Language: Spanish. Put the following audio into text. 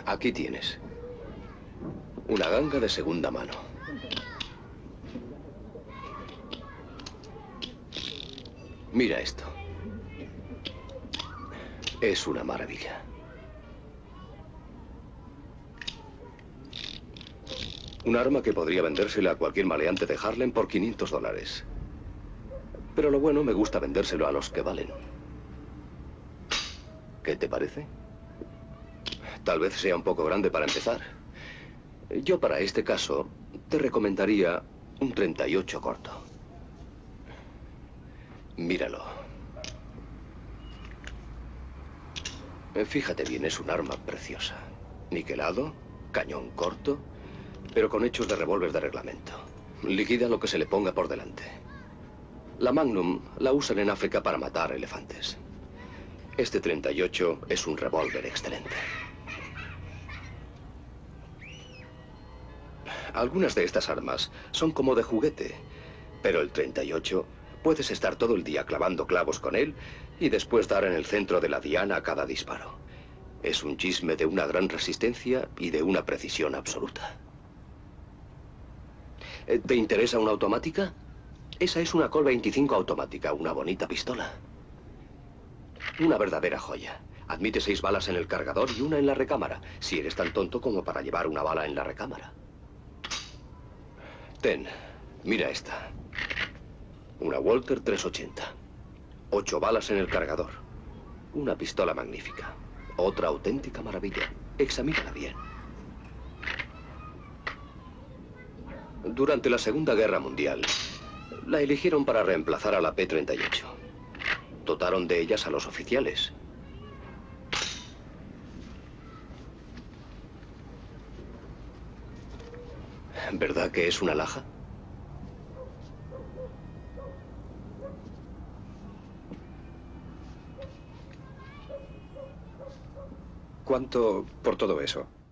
Aquí tienes. Una ganga de segunda mano. Mira esto. Es una maravilla. Un arma que podría vendérsela a cualquier maleante de Harlem por $500. Pero lo bueno, me gusta vendérselo a los que valen. ¿Qué te parece? Tal vez sea un poco grande para empezar. Yo para este caso te recomendaría un 38 corto. Míralo. Fíjate bien, es un arma preciosa. Niquelado, cañón corto, pero con hechos de revólver de reglamento. Liquida lo que se le ponga por delante. La Magnum la usan en África para matar elefantes. Este 38 es un revólver excelente. Algunas de estas armas son como de juguete, pero el 38 puedes estar todo el día clavando clavos con él y después dar en el centro de la diana a cada disparo. Es un chisme de una gran resistencia y de una precisión absoluta. ¿Te interesa una automática? Esa es una Colt 25 automática, una bonita pistola. Una verdadera joya. Admite 6 balas en el cargador y una en la recámara, si eres tan tonto como para llevar una bala en la recámara. Ten, mira esta. Una Walter 380. 8 balas en el cargador. Una pistola magnífica. Otra auténtica maravilla. Examínala bien. Durante la Segunda Guerra Mundial, la eligieron para reemplazar a la P-38. Dotaron de ellas a los oficiales. ¿Verdad que es una alhaja? ¿Cuánto por todo eso?